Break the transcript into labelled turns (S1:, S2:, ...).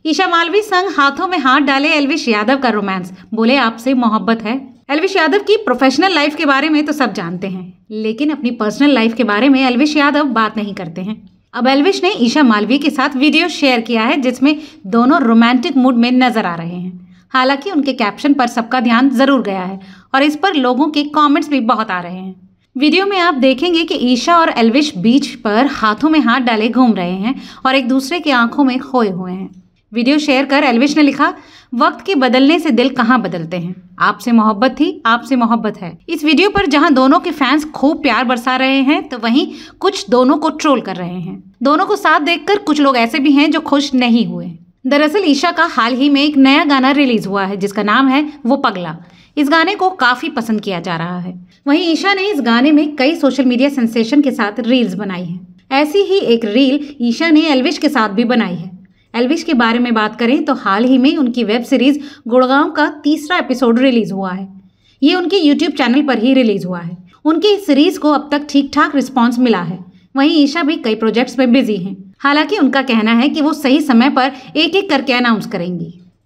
S1: ईशा मालवी संग हाथों में हाथ डाले एल्विश यादव का रोमांस, बोले आपसे मोहब्बत है। एल्विश यादव की प्रोफेशनल लाइफ के बारे में तो सब जानते हैं, लेकिन अपनी पर्सनल लाइफ के बारे में एल्विश यादव बात नहीं करते हैं। अब एल्विश ने ईशा मालवी के साथ वीडियो शेयर किया है जिसमें दोनों रोमांटिक मूड में नजर आ रहे हैं। हालांकि उनके कैप्शन पर सबका ध्यान जरूर गया है और इस पर लोगों के कमेंट्स भी बहुत आ रहे हैं। वीडियो में आप देखेंगे कि ईशा और एल्विश बीच पर हाथों में हाथ डाले घूम रहे हैं और एक दूसरे की आंखों में खोए हुए हैं। वीडियो शेयर कर एल्विश ने लिखा, वक्त के बदलने से दिल कहाँ बदलते हैं, आपसे मोहब्बत थी, आपसे मोहब्बत है। इस वीडियो पर जहां दोनों के फैंस खूब प्यार बरसा रहे हैं तो वहीं कुछ दोनों को ट्रोल कर रहे हैं। दोनों को साथ देखकर कुछ लोग ऐसे भी हैं जो खुश नहीं हुए। दरअसल ईशा का हाल ही में एक नया गाना रिलीज हुआ है जिसका नाम है वो पगला। इस गाने को काफी पसंद किया जा रहा है। वहीं ईशा ने इस गाने में कई सोशल मीडिया सेंसेशन के साथ रील्स बनाई हैं। ऐसी ही एक रील ईशा ने एल्विश के साथ भी बनाई है। एल्विश के बारे में बात करें तो हाल ही में उनकी वेब सीरीज गुड़गांव का 3रा एपिसोड रिलीज हुआ है। ये उनके यूट्यूब चैनल पर ही रिलीज हुआ है। उनकी इस सीरीज को अब तक ठीक ठाक रिस्पॉन्स मिला है। वहीं ईशा भी कई प्रोजेक्ट्स में बिजी हैं। हालांकि उनका कहना है कि वो सही समय पर एक एक करके अनाउंस करेंगी।